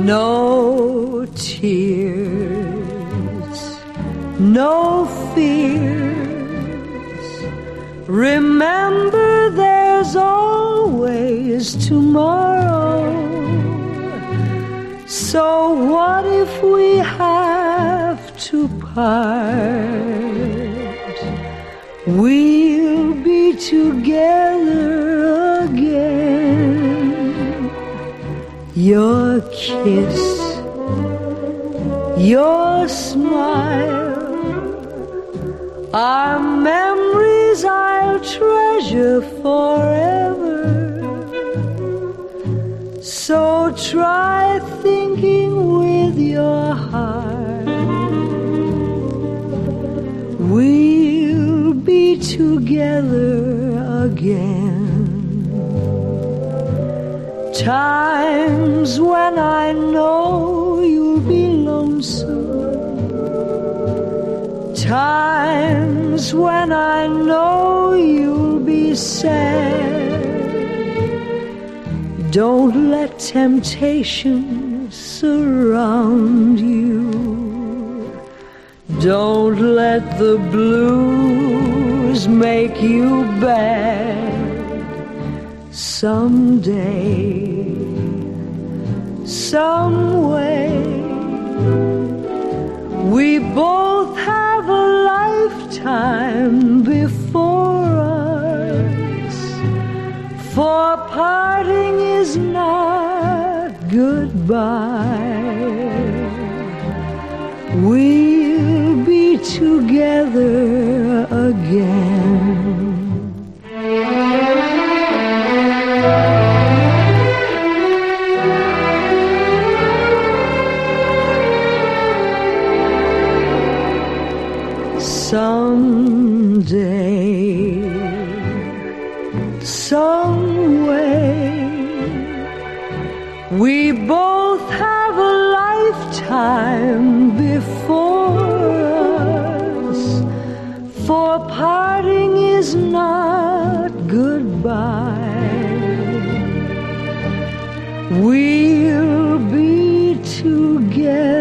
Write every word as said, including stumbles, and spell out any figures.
No tears, no fears. Remember, there's always tomorrow. So what if we have to part? We'll be together again. Your kiss, your smile are memories I'll treasure forever. So try thinking with your heart. We'll be together again. Times when I know you'll be lonesome. Times when I know you'll be sad. Don't let temptation surround you. Don't let the blues make you bad. Someday, some way, we both have a lifetime before us. For parting is not goodbye. We'll be together again. Someday, some way, we both have a lifetime before us. For parting is not goodbye. We'll be together